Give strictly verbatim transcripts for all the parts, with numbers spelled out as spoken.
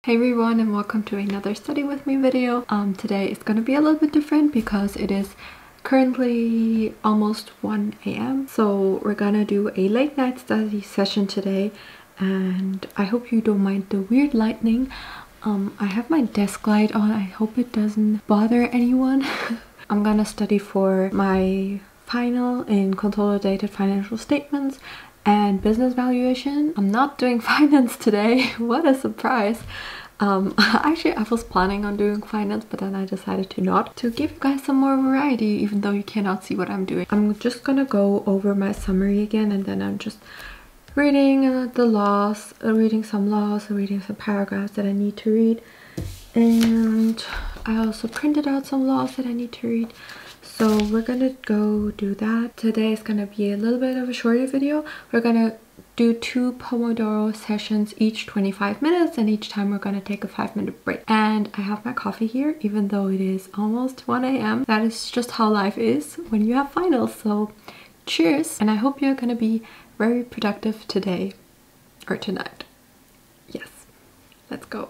Hey everyone, and welcome to another study with me video. Um, today is going to be a little bit different because it is currently almost one A M So we're gonna do a late night study session today, and I hope you don't mind the weird lighting. Um, I have my desk light on. I hope it doesn't bother anyone. I'm gonna study for my final in consolidated financial statements and business valuation. I'm not doing finance today. What a surprise. Um, actually, I was planning on doing finance, but then I decided to not, to give you guys some more variety, even though you cannot see what I'm doing. I'm just gonna go over my summary again, and then I'm just reading uh, the laws, uh, reading some laws, reading some paragraphs that I need to read. And I also printed out some laws that I need to read. So we're gonna go do that. Today is gonna be a little bit of a shorter video. We're gonna do two pomodoro sessions, each twenty-five minutes, and each time we're gonna take a five minute break. And I have my coffee here, even though it is almost one A M That is just how life is when you have finals. So cheers, and I hope you're gonna be very productive today or tonight. Yes, let's go.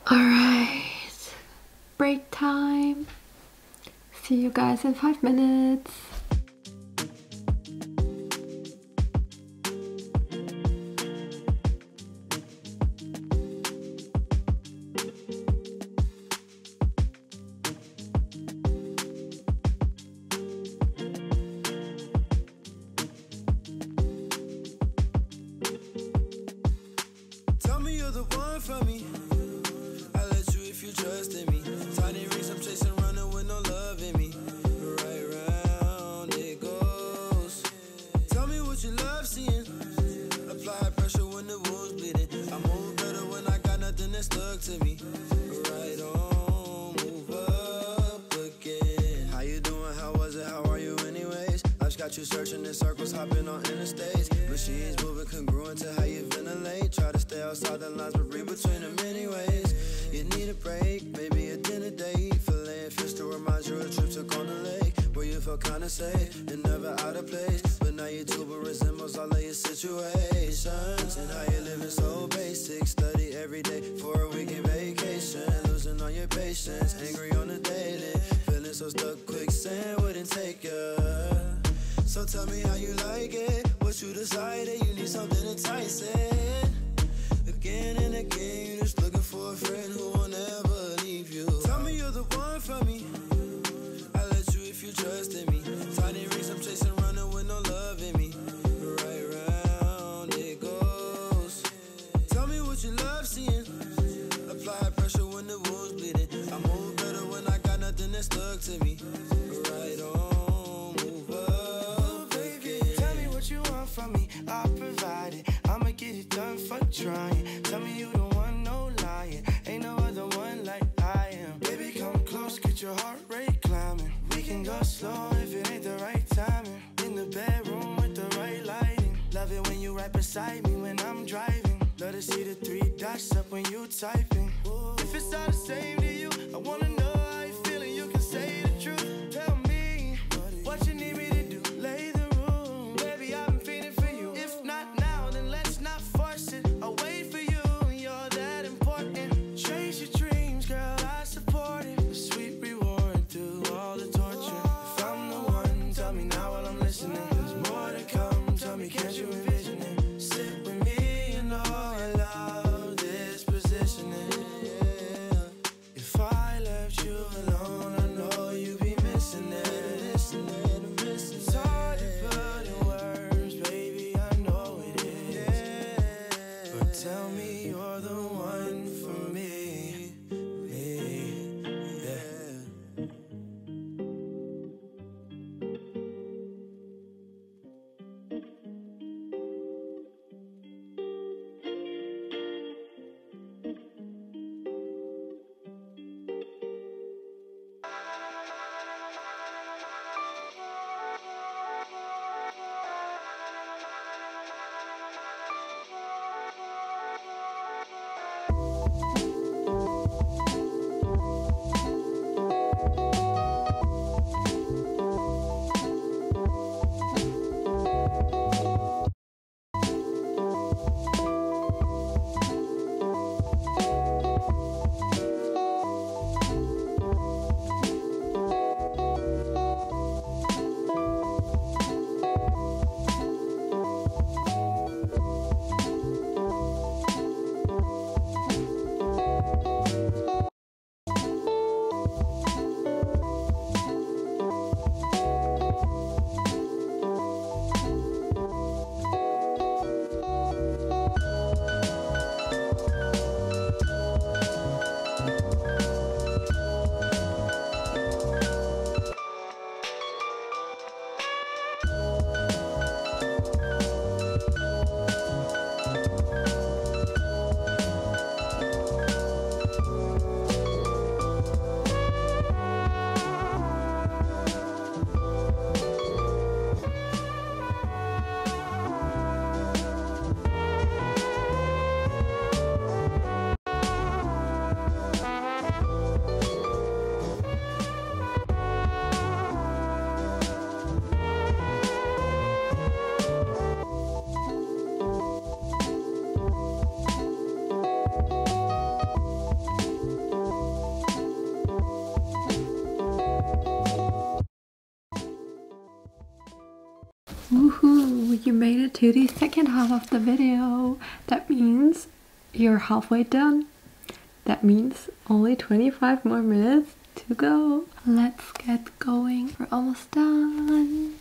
Alright, break time. See you guys in five minutes. Tell me you're the one for me. I let you if you trust in me. Tiny rings I'm chasing, running with no love in me. Right round it goes. Tell me what you love seeing. Apply pressure when the wound's bleeding. I move better when I got nothing that's stuck to me. Right on, move up again. How you doing? How was it? How are you anyways? Life's got you searching in circles, hopping on interstates. Machines moving congruent to how you ventilate. Try to stay outside the lines, but read between them anyways. You need a break, maybe a dinner date. Fillet and fish to remind you of trips took on the lake, where you felt kinda safe and never out of place. But now your tuba resembles all of your situations. And how you're living so basic. Study every day for a weekend vacation. Losing all your patience, angry on the daily. Feeling so stuck, quicksand wouldn't take you. So tell me how you like it. What you decided, you need something enticing. Again and again, you're just looking for a friend who will never leave you. Tell me you're the one for me. I let you if you trust in me. Tiny rings I'm chasing, running with no love in me. Right round it goes. Tell me what you love seeing. Apply pressure when the wound's bleeding. I move better when I got nothing that's stuck to me. Right on, move up again. Tell me what you want from me, I'll provide it. I'ma get it done, fuck trying. Tell me you don't want no lying. Ain't no other one like I am. Baby, come close, get your heart rate climbing. We can go slow if it ain't the right timing. In the bedroom with the right lighting. Love it when you right beside me when I'm driving. Love to see the three dots up when you typing. If it's all the same to you, I wanna know how you feeling. You can say the truth. Tell me what you need me to do. Lay the room, baby, I've been feeling for you. If not now, then let's not force it. I'll wait for you, you're that important. Chase your dreams, girl, I support it. A sweet reward through all the torture. If I'm the one, tell me now while I'm listening. There's more to come, tell me, can't you envision it? Sit with me, you know I love this positioning. If I left you alone, I know you'd be missing it. It's hard to put in words, baby, I know it is. But tell me you're the one for me, me, yeah. you made it to the second half of the video. That means you're halfway done. That means only twenty-five more minutes to go. Let's get going. We're almost done.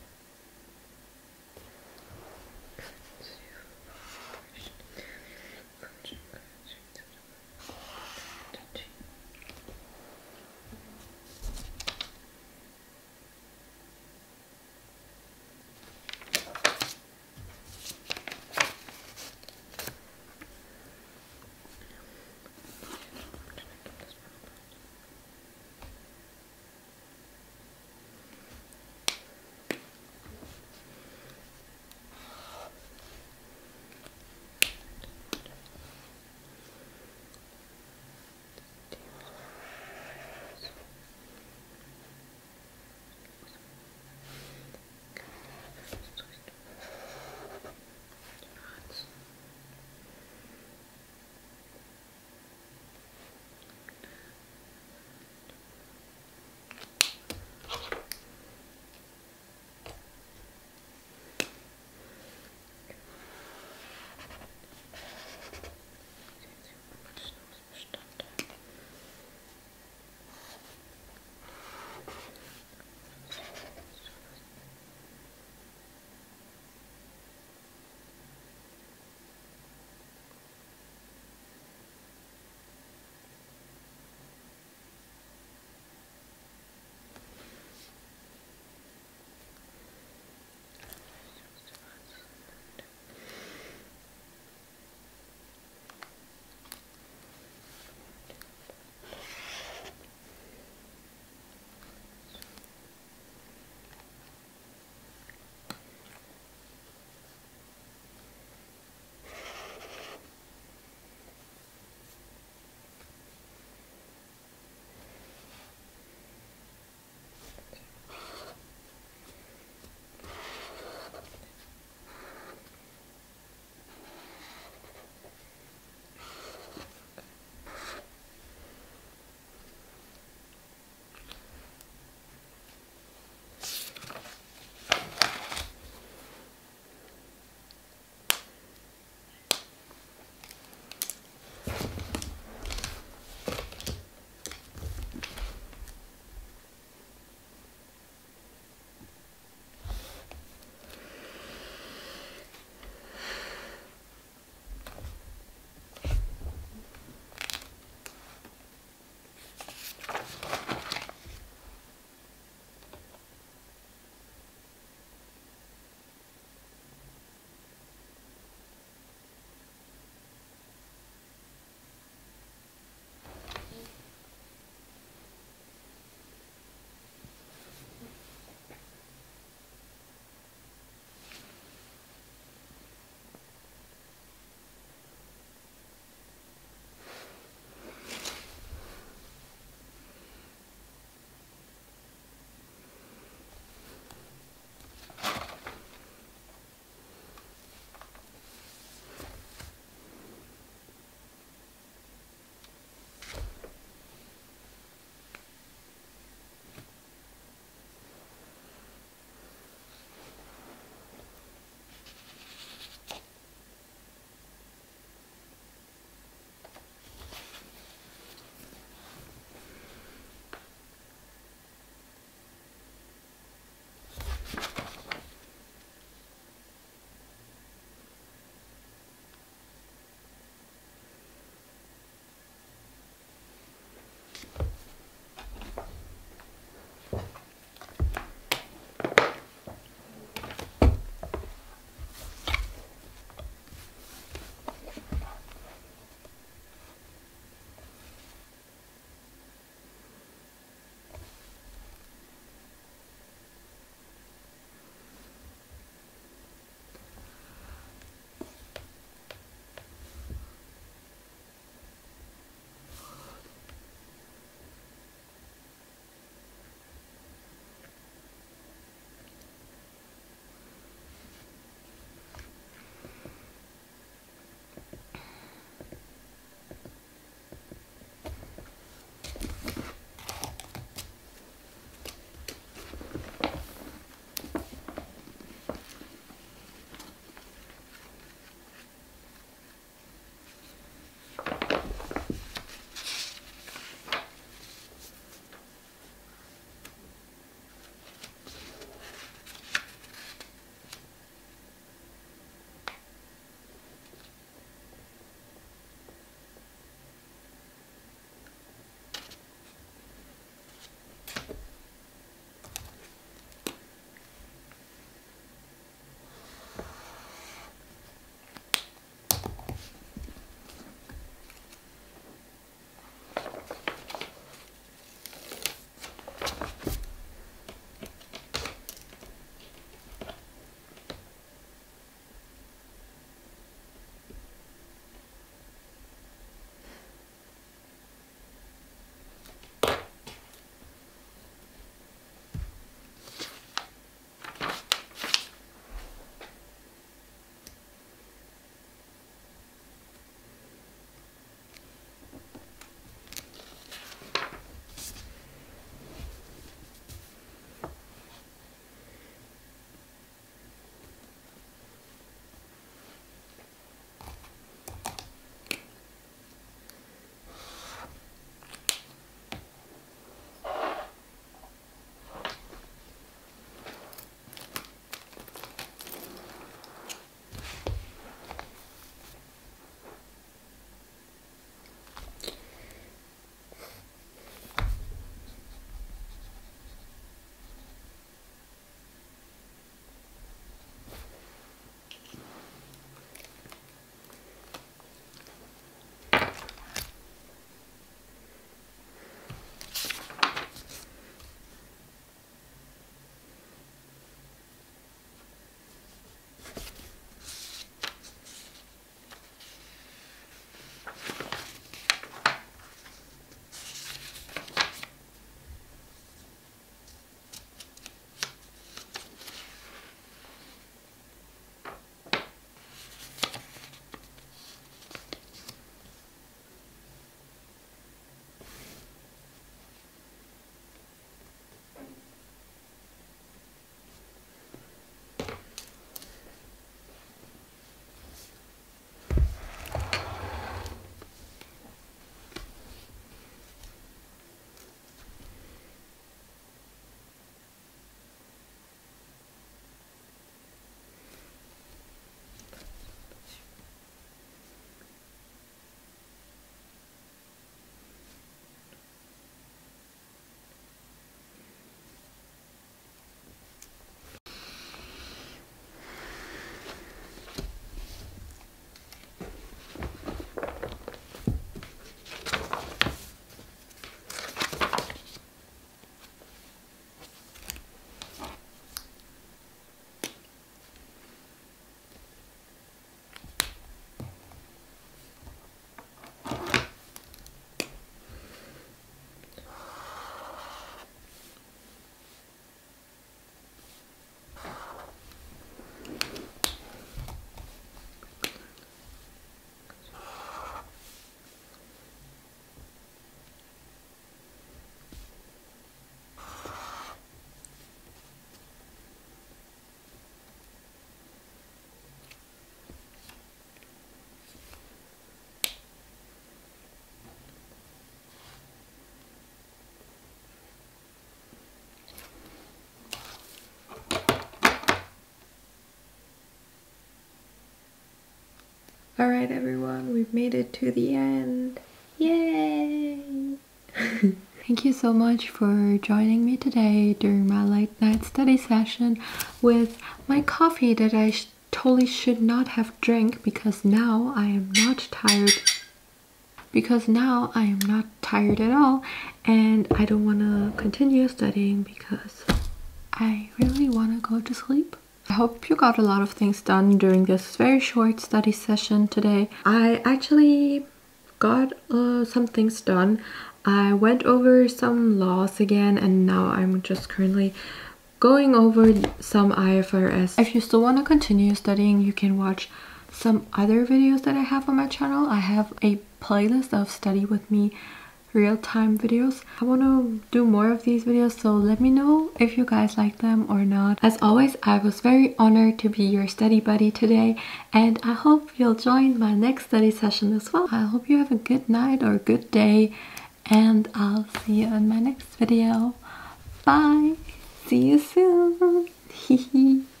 Alright everyone, we've made it to the end. Yay! Thank you so much for joining me today during my late night study session with my coffee that I sh totally should not have drank because now I am not tired. Because now I am not tired at all and I don't want to continue studying because I really want to go to sleep. I hope you got a lot of things done during this very short study session today. I actually got uh, some things done. I went over some laws again and now I'm just currently going over some I F R S. If you still want to continue studying, you can watch some other videos that I have on my channel. I have a playlist of study with me real-time videos. I want to do more of these videos, so let me know if you guys like them or not. As always, I was very honored to be your study buddy today and I hope you'll join my next study session as well. I hope you have a good night or good day and I'll see you in my next video. Bye! See you soon!